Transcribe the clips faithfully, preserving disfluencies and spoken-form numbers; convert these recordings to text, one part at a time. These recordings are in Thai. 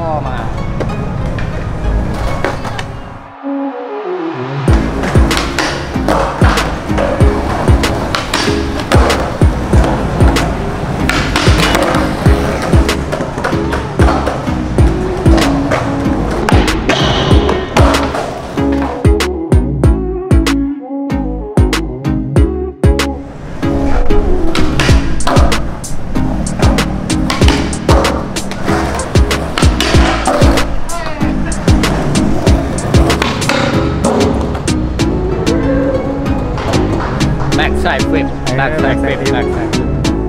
พ่อมาใส่ฟลิปแบ็คไซด์ฟลิปแบ็คไซด์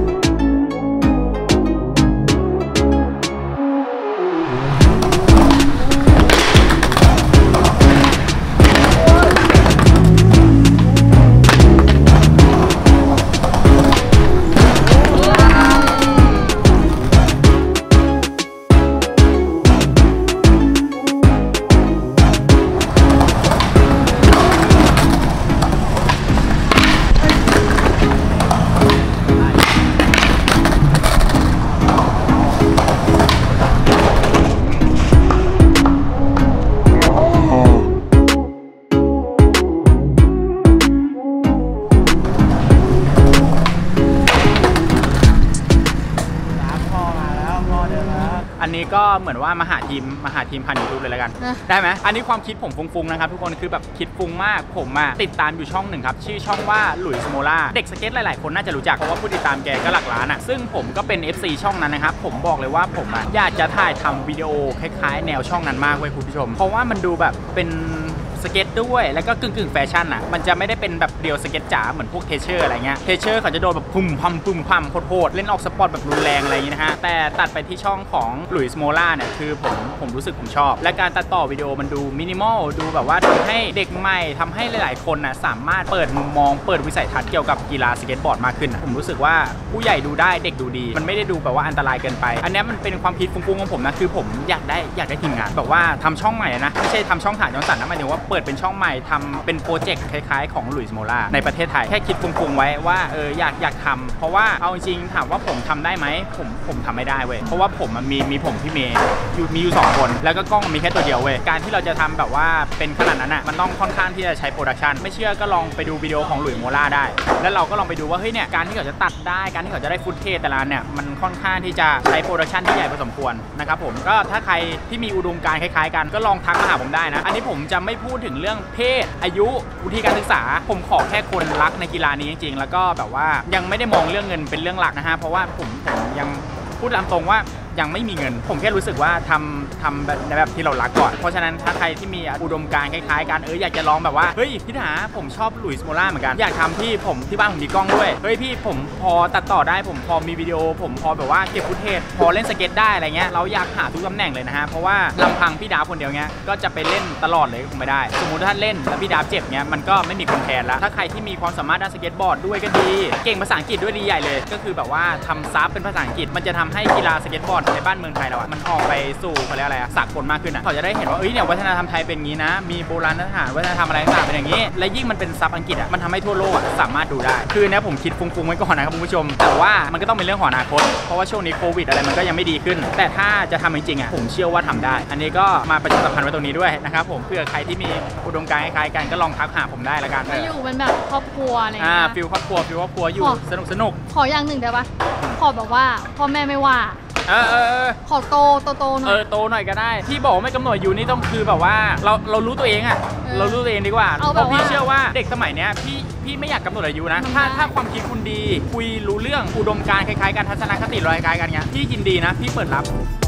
อันนี้ก็เหมือนว่ามาหาทีมมาหาทีมพันยูทูบเลยแล้วกันได้ไหมอันนี้ความคิดผมฟุ้งๆนะครับทุกคนคือแบบคิดฟุ้งมากผมอะติดตามอยู่ช่องหนึ่งครับชื่อช่องว่าหลุยส์โมล่าเด็กสเก็ตหลายๆคนน่าจะรู้จักเพราะว่าผู้ติดตามแกก็หลักล้านอะซึ่งผมก็เป็น เอฟ ซี ช่องนั้นนะครับผมบอกเลยว่าผมอะอยากจะถ่ายทำวิดีโอคล้ายๆแนวช่องนั้นมากเว้ยคุณผู้ชมเพราะว่ามันดูแบบเป็นสเก็ตด้วยแล้วก็กึ่งกึ่งแฟชั่นอ่ะมันจะไม่ได้เป็นแบบเดียวสเก็ตจ๋าเหมือนพวกเทเชอร์อะไรเงี้ยเทเชอร์เขาจะโดนแบบพุ่มพัมพุ่มพัมโคตรเล่นออกสปอร์ตแบบรุนแรงอะไรอย่างนี้นะฮะแต่ตัดไปที่ช่องของหลุยส์โมล่าเนี่ยคือผมผมรู้สึกผมชอบและการตัดต่อวิดีโอมันดูมินิมอลดูแบบว่าทำให้เด็กใหม่ทำให้หลายๆคนนะสามารถเปิดมุมมองเปิดวิสัยทัศน์เกี่ยวกับกีฬาสเก็ตบอร์ดมากขึ้นผมรู้สึกว่าผู้ใหญ่ดูได้เด็กดูดีมันไม่ได้ดูแบบว่าอันตรายเกินไปอันนี้มันเป็นความคิดฟุ้งๆของผมนะคือผมอยากได้อยากได้ทีมงานแบบว่าทำช่องใหม่นะไม่ใช่ทำช่องถ่ายย้อนสันนะหมายถึงว่าเปิดเป็นช่องใหม่ทำเป็นโปรเจกต์คล้ายๆของหลุยส์โมล่าในประเทศไทยแค่คิดฟุ้งๆไว้ว่าเอออยากอยากทำเพราะว่าเอาจริงถามว่าผมทำได้ไหมผมผมทำไม่ได้เว้ยเพราะว่าผมมีมีผมพี่เมย์อยู่มีอยู่สองคนแล้วก็กล้องมีแค่ตัวเดียวเว้ยการที่เราจะทำแบบว่าเป็นขนาดนั้นอ่ะมันต้องค่อนข้างที่จะใช้โปรดักชันไม่เชื่อก็ลองไปดูวิดีโอของหลุยส์โมล่าได้แล้วเราก็ลองไปดูว่าเฮ้ยเนี่ยการที่เขาจะตัดได้การที่เขาจะได้ฟุตเทจแต่ละเนี่ยมันค่อนข้างที่จะใช้โปรดักชันที่ใหญ่พอสมควรนะครับผมก็ถ้าใครที่มีอุดมการณ์คล้ายๆกันก็ลองทักมาหาผมได้นะอันนี้ผมจะไม่พูดถึงเรื่องเพศอายุวุฒิการศึกษาผมขอแค่คนรักในกีฬานี้จริงๆแล้วก็แบบว่ายังไม่ได้มองเรื่องเงินเป็นเรื่องหลักนะฮะเพราะว่าผมผมยังพูดตามตรงว่ายังไม่มีเงินผมแค่รู้สึกว่าทำทำแบบในแบบที่เรารักก่อนเพราะฉะนั้นถ้าใครที่มีอุดมการณ์คล้ายๆกันเอออยากจะลองแบบว่าเฮ้ยพี่ถาผมชอบหลุยส์โมล่าเหมือนกันอยากทำที่ผมที่บ้านผมมีกล้องด้วยเฮ้ยพี่ผมพอตัดต่อได้ผมพอมีวิดีโอผมพอแบบว่าเก็บฟุตเทจพอเล่นสเก็ตได้อะไรเงี้ยเราอยากหาทุกตำแหน่งเลยนะฮะเพราะว่าลำพังพี่ดาคนเดียวเงี้ยก็จะไปเล่นตลอดเลยคงไม่ได้สมมุติถ้าเล่นแล้วพี่ดาเจ็บเงี้ยมันก็ไม่มีคนแทนแล้วถ้าใครที่มีความสามารถด้านสเก็ตบอร์ดด้วยก็ดีเก่งภาษาอังกฤษด้วยดีใหญ่เลยก็คือแบบว่าทำซับเป็นภาษาอังกฤษมันจะทำให้กีฬาสเก็ตบอร์ดในบ้านเมืองไทยเรามันออกไปสู่เขาเรียกอะไรสากลมากขึ้นอ่ะเขาจะได้เห็นว่าเอ้ยเนี่ยวัฒนธรรมไทยเป็นงี้นะมีโบราณสถานวัฒนธรรมอะไรต่างเป็นอย่างนี้และยิ่งมันเป็นซับอังกฤษอ่ะมันทำให้ทั่วโลกอ่ะสามารถดูได้คือเนี่ยผมคิดฟุ้งๆไว้ก่อนนะครับคุณผู้ชมแต่ว่ามันก็ต้องเป็นเรื่องของอนาคตเพราะว่าช่วงนี้โควิดอะไรมันก็ยังไม่ดีขึ้นแต่ถ้าจะทำจริงๆอ่ะผมเชื่อว่าทำได้อันนี้ก็มาประชาสัมพันธ์ไว้ตรงนี้ด้วยนะครับผมเพื่อใครที่มีอุดมการณ์คล้ายกันก็ลองทักหาผมได้ละกันอยู่เป็นแบบครอบครัวอะไรอ่าฟิลครอบครัวฟิลครอบครัวอยู่สนุกสนุกขออย่างหนึ่งได้ปะขอแบบว่าพ่อแม่ไม่ว่าเออเออขอโตโตโตหน่อยเออโตหน่อยก็ได้ที่บอกไม่กำหนดอยู่นี่ต้องคือแบบว่าเราเรารู้ตัวเองอ่ะเรารู้ตัวเองดีกว่าเพราะพี่เชื่อว่าเด็กสมัยเนี้ยพี่พี่ไม่อยากกำหนดอายุนะถ้าถ้าความคิดคุณดีคุยรู้เรื่องอุดมการณ์คล้ายๆกันทัศนคติคล้ายๆกันเงี้ยพี่ยินดีนะพี่เปิดรับ